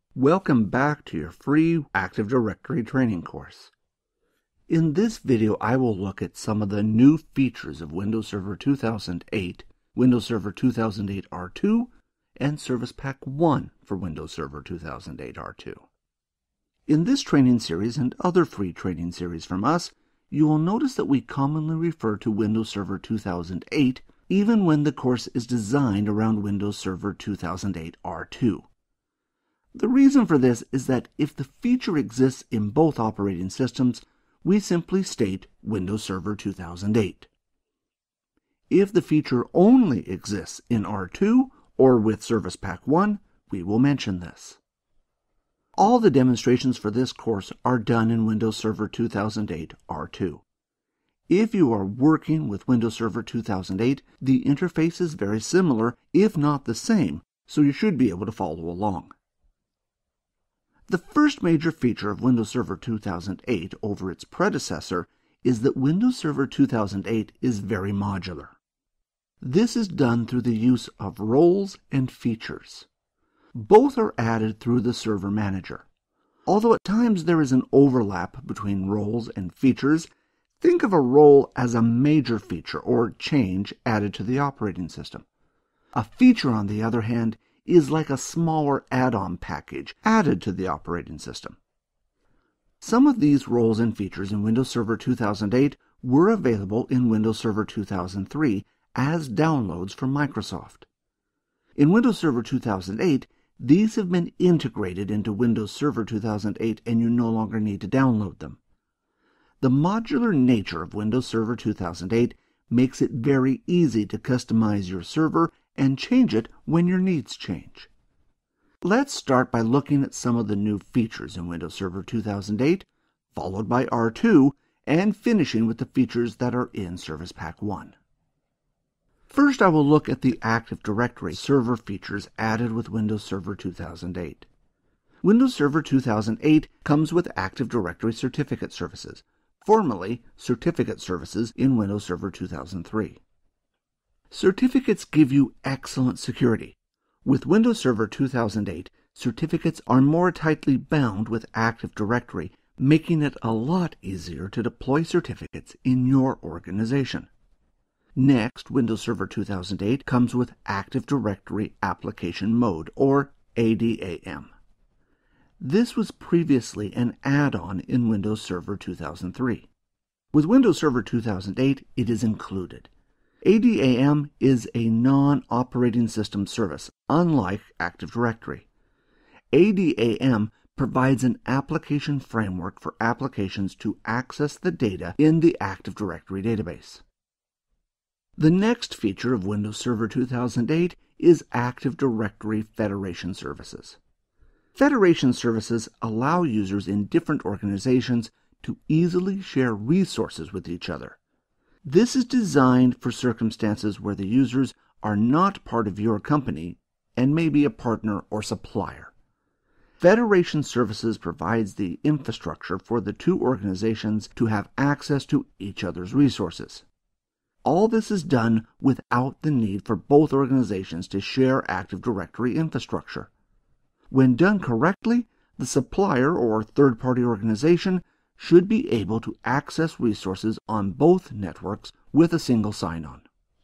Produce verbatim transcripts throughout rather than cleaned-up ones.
Welcome back to your free Active Directory training course. In this video, I will look at some of the new features of Windows Server two thousand eight, Windows Server two thousand eight R two, and Service Pack one for Windows Server two thousand eight R two. In this training series and other free training series from us, you will notice that we commonly refer to Windows Server two thousand eight even when the course is designed around Windows Server two thousand eight R two. The reason for this is that if the feature exists in both operating systems, we simply state Windows Server two thousand eight. If the feature only exists in R two or with Service Pack one, we will mention this. All the demonstrations for this course are done in Windows Server two thousand eight R two. If you are working with Windows Server two thousand eight, the interface is very similar, if not the same, so you should be able to follow along. The first major feature of Windows Server two thousand eight over its predecessor is that Windows Server two thousand eight is very modular. This is done through the use of roles and features. Both are added through the Server Manager. Although at times there is an overlap between roles and features, think of a role as a major feature or change added to the operating system. A feature, on the other hand, is like a smaller add-on package added to the operating system. Some of these roles and features in Windows Server two thousand eight were available in Windows Server two thousand three as downloads from Microsoft. In Windows Server two thousand eight, these have been integrated into Windows Server two thousand eight and you no longer need to download them. The modular nature of Windows Server two thousand eight makes it very easy to customize your server and change it when your needs change. Let's start by looking at some of the new features in Windows Server two thousand eight, followed by R two, and finishing with the features that are in Service Pack one. First, I will look at the Active Directory server features added with Windows Server two thousand eight. Windows Server two thousand eight comes with Active Directory certificate services, formerly certificate services in Windows Server two thousand three. Certificates give you excellent security. With Windows Server two thousand eight, certificates are more tightly bound with Active Directory, making it a lot easier to deploy certificates in your organization. Next, Windows Server two thousand eight comes with Active Directory Application Mode, or A D A M. This was previously an add-on in Windows Server two thousand three. With Windows Server two thousand eight, it is included. A D A M is a non-operating system service, unlike Active Directory. A D A M provides an application framework for applications to access the data in the Active Directory database. The next feature of Windows Server two thousand eight is Active Directory Federation Services. Federation services allow users in different organizations to easily share resources with each other. This is designed for circumstances where the users are not part of your company and may be a partner or supplier. Federation Services provides the infrastructure for the two organizations to have access to each other's resources. All this is done without the need for both organizations to share Active Directory infrastructure. When done correctly, the supplier or third-party organization should be able to access resources on both networks with a single sign-on.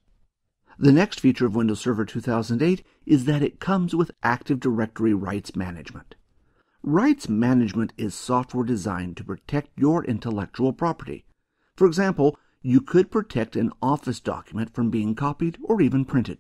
The next feature of Windows Server two thousand eight is that it comes with Active Directory Rights Management. Rights management is software designed to protect your intellectual property. For example, you could protect an Office document from being copied or even printed.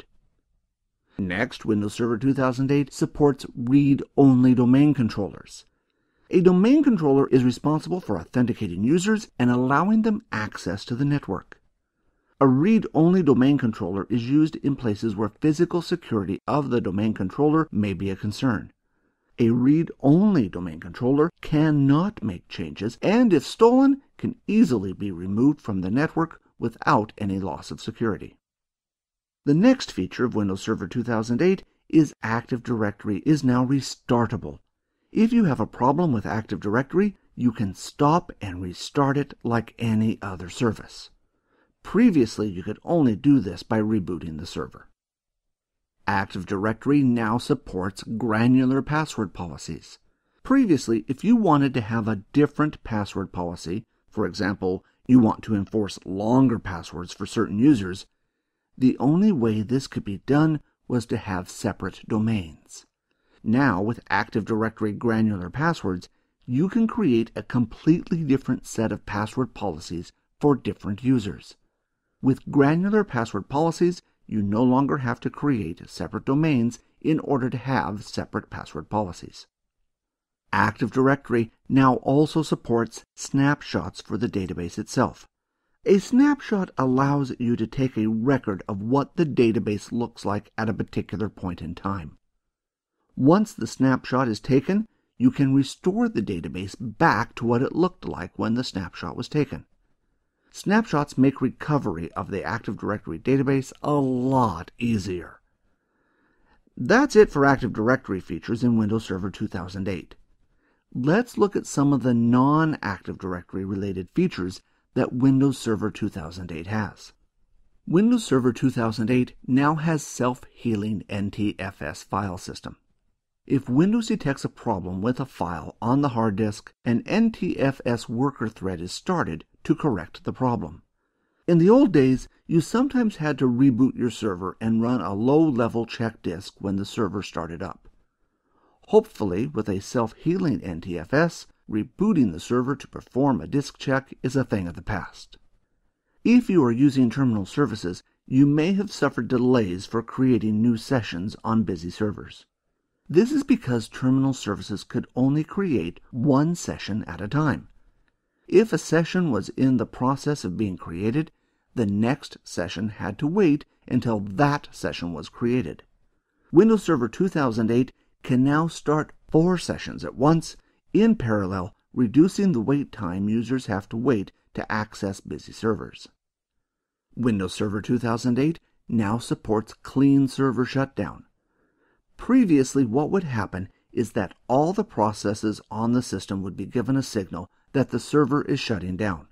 Next, Windows Server two thousand eight supports read-only domain controllers. A domain controller is responsible for authenticating users and allowing them access to the network. A read-only domain controller is used in places where physical security of the domain controller may be a concern. A read-only domain controller cannot make changes and, if stolen, can easily be removed from the network without any loss of security. The next feature of Windows Server two thousand eight is Active Directory is now restartable. If you have a problem with Active Directory, you can stop and restart it like any other service. Previously, you could only do this by rebooting the server. Active Directory now supports granular password policies. Previously, if you wanted to have a different password policy, for example, you want to enforce longer passwords for certain users, the only way this could be done was to have separate domains. Now, with Active Directory granular passwords, you can create a completely different set of password policies for different users. With granular password policies, you no longer have to create separate domains in order to have separate password policies. Active Directory now also supports snapshots for the database itself. A snapshot allows you to take a record of what the database looks like at a particular point in time. Once the snapshot is taken, you can restore the database back to what it looked like when the snapshot was taken. Snapshots make recovery of the Active Directory database a lot easier. That's it for Active Directory features in Windows Server two thousand eight. Let's look at some of the non-Active Directory related features that Windows Server two thousand eight has. Windows Server two thousand eight now has self-healing N T F S file system. If Windows detects a problem with a file on the hard disk, an N T F S worker thread is started to correct the problem. In the old days, you sometimes had to reboot your server and run a low-level check disk when the server started up. Hopefully, with a self-healing N T F S, rebooting the server to perform a disk check is a thing of the past. If you are using terminal services, you may have suffered delays for creating new sessions on busy servers. This is because terminal services could only create one session at a time. If a session was in the process of being created, the next session had to wait until that session was created. Windows Server two thousand eight can now start four sessions at once, in parallel, reducing the wait time users have to wait to access busy servers. Windows Server two thousand eight now supports clean server shutdown. Previously, what would happen is that all the processes on the system would be given a signal that the server is shutting down.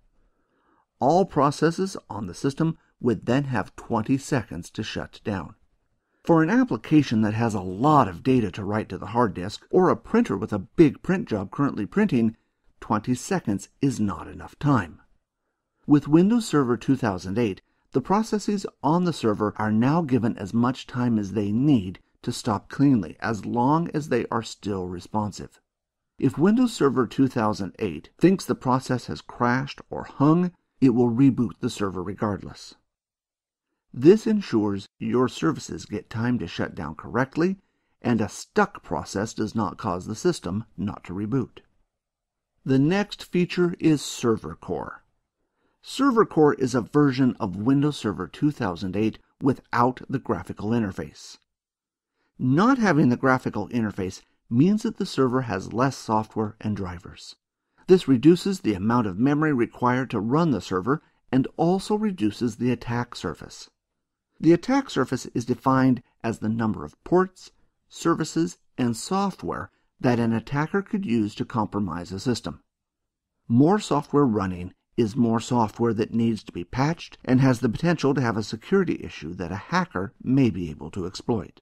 All processes on the system would then have twenty seconds to shut down. For an application that has a lot of data to write to the hard disk, or a printer with a big print job currently printing, twenty seconds is not enough time. With Windows Server two thousand eight, the processes on the server are now given as much time as they need to stop cleanly, as long as they are still responsive. If Windows Server two thousand eight thinks the process has crashed or hung, it will reboot the server regardless. This ensures your services get time to shut down correctly, and a stuck process does not cause the system not to reboot. The next feature is Server Core. Server Core is a version of Windows Server two thousand eight without the graphical interface. Not having the graphical interface means that the server has less software and drivers. This reduces the amount of memory required to run the server and also reduces the attack surface. The attack surface is defined as the number of ports, services, and software that an attacker could use to compromise a system. More software running is more software that needs to be patched and has the potential to have a security issue that a hacker may be able to exploit.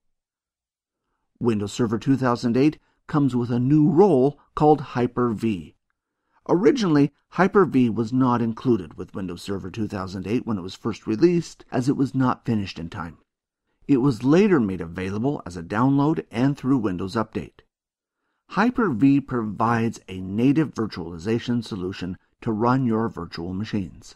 Windows Server two thousand eight comes with a new role called Hyper-V. Originally, Hyper-V was not included with Windows Server two thousand eight when it was first released, as it was not finished in time. It was later made available as a download and through Windows Update. Hyper-V provides a native virtualization solution to run your virtual machines.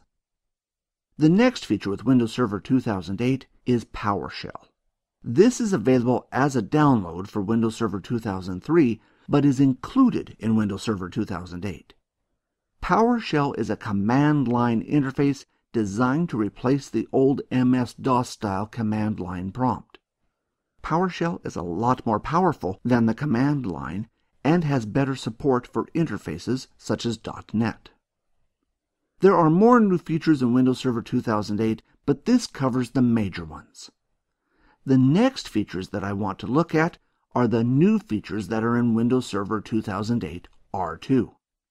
The next feature with Windows Server two thousand eight is PowerShell. This is available as a download for Windows Server two thousand three, but is included in Windows Server two thousand eight. PowerShell is a command line interface designed to replace the old M S DOS style command line prompt. PowerShell is a lot more powerful than the command line and has better support for interfaces such as .NET. There are more new features in Windows Server two thousand eight, but this covers the major ones. The next features that I want to look at are the new features that are in Windows Server two thousand eight R two.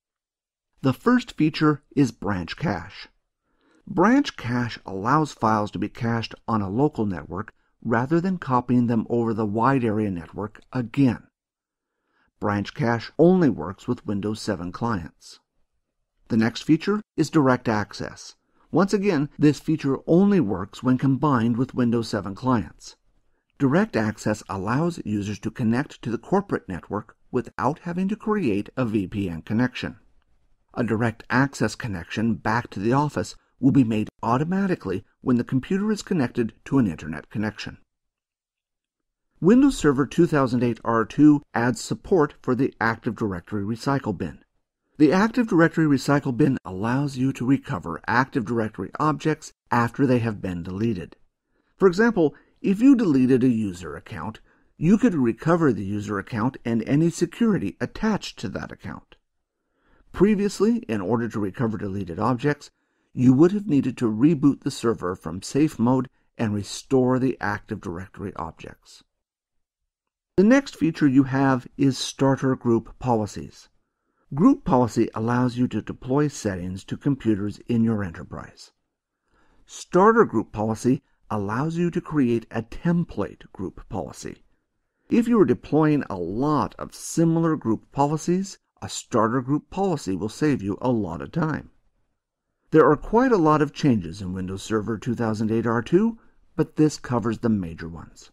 The first feature is BranchCache. BranchCache allows files to be cached on a local network rather than copying them over the wide area network again. BranchCache only works with Windows seven clients. The next feature is DirectAcess. Once again, this feature only works when combined with Windows seven clients. DirectAcess allows users to connect to the corporate network without having to create a V P N connection. A DirectAcess connection back to the office will be made automatically when the computer is connected to an internet connection. Windows Server two thousand eight R two adds support for the Active Directory Recycle Bin. The Active Directory Recycle Bin allows you to recover Active Directory objects after they have been deleted. For example, if you deleted a user account, you could recover the user account and any security attached to that account. Previously, in order to recover deleted objects, you would have needed to reboot the server from safe mode and restore the Active Directory objects. The next feature you have is Starter Group Policies. Group Policy allows you to deploy settings to computers in your enterprise. Starter Group Policy allows you to create a template group policy. If you are deploying a lot of similar group policies, a starter group policy will save you a lot of time. There are quite a lot of changes in Windows Server two thousand eight R two, but this covers the major ones.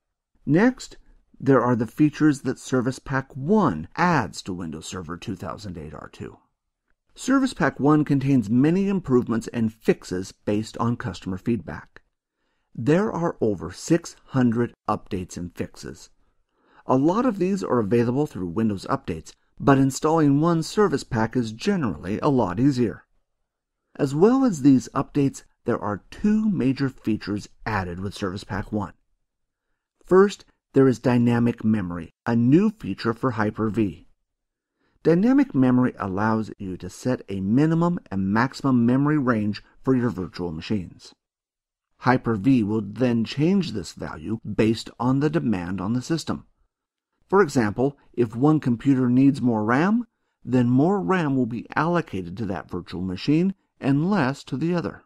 Next, there are the features that Service Pack one adds to Windows Server two thousand eight R two. Service Pack one contains many improvements and fixes based on customer feedback. There are over six hundred updates and fixes. A lot of these are available through Windows Updates, but installing one service pack is generally a lot easier. As well as these updates, there are two major features added with Service Pack one. First, there is Dynamic Memory, a new feature for Hyper-V. Dynamic Memory allows you to set a minimum and maximum memory range for your virtual machines. Hyper-V will then change this value based on the demand on the system. For example, if one computer needs more RAM, then more RAM will be allocated to that virtual machine and less to the other.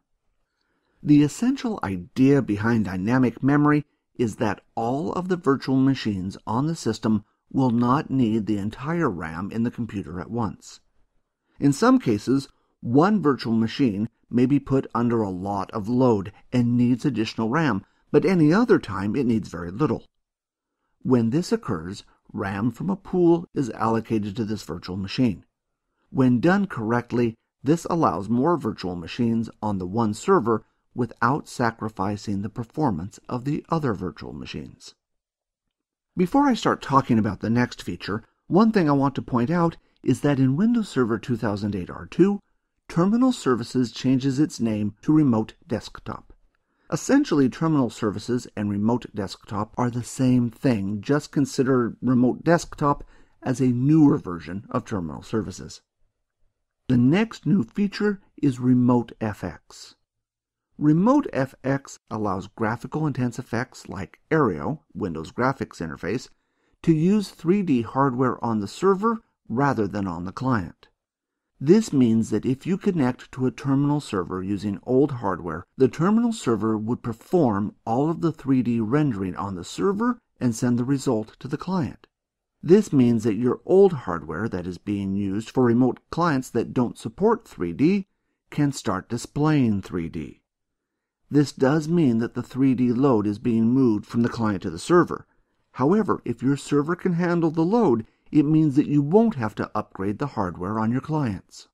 The essential idea behind dynamic memory is that all of the virtual machines on the system will not need the entire RAM in the computer at once. In some cases, one virtual machine may be put under a lot of load and needs additional RAM, but any other time it needs very little. When this occurs, RAM from a pool is allocated to this virtual machine. When done correctly, this allows more virtual machines on the one server without sacrificing the performance of the other virtual machines. Before I start talking about the next feature, one thing I want to point out is that in Windows Server two thousand eight R two, Terminal Services changes its name to Remote Desktop. Essentially, Terminal Services and Remote Desktop are the same thing, just consider Remote Desktop as a newer version of Terminal Services. The next new feature is Remote F X. Remote F X allows graphical intense effects like Aereo, Windows Graphics Interface, to use three D hardware on the server rather than on the client. This means that if you connect to a terminal server using old hardware, the terminal server would perform all of the three D rendering on the server and send the result to the client. This means that your old hardware that is being used for remote clients that don't support three D can start displaying three D. This does mean that the three D load is being moved from the client to the server. However, if your server can handle the load, it means that you won't have to upgrade the hardware on your clients.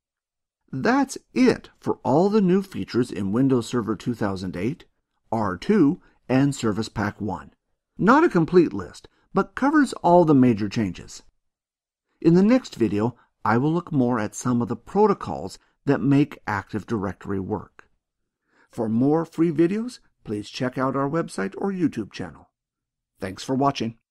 That's it for all the new features in Windows Server two thousand eight, R two, and Service Pack one. Not a complete list, but covers all the major changes. In the next video, I will look more at some of the protocols that make Active Directory work. For more free videos, please check out our website or YouTube channel. Thanks for watching.